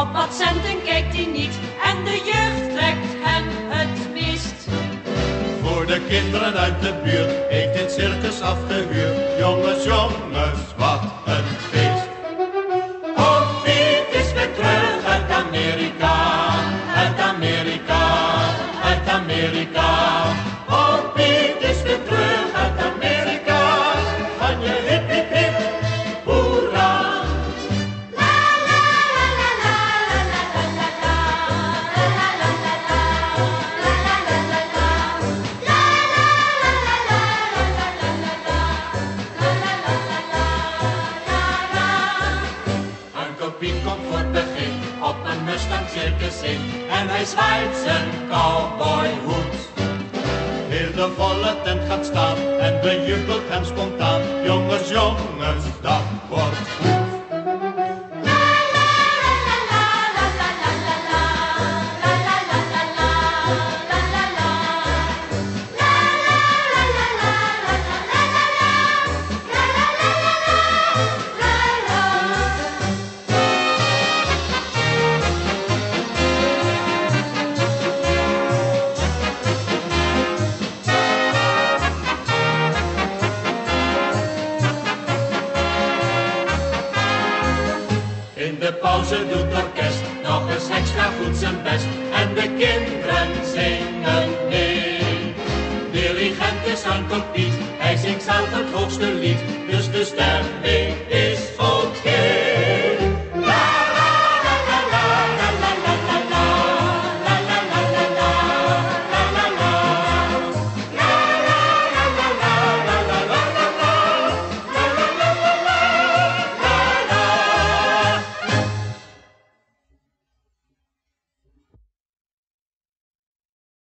Op wat centen kijkt hij niet en de jeugd trekt hem het meest. Voor de kinderen uit de buurt heeft dit circus afgehuurd. Jongens, jongens, wat een feest. Oh, Piet is weer terug uit Amerika, uit Amerika, uit Amerika. Oh, Piet is weer terug uit Amerika. Van je hip, hip, hip, hoera. Piet komt voor het begin op een Mustang circus in en hij zwaait zijn cowboyhoed. Heel de volle tent gaat staan en bejubelt hem spontaan. Jongens, jongens, dat wordt goed. In de pauze doet het orkest nog eens extra goed zijn best en de kinderen zingen mee. Dirigent is Uncle Piet, hij zingt zelf het hoogste lied, dus de stemming is goed.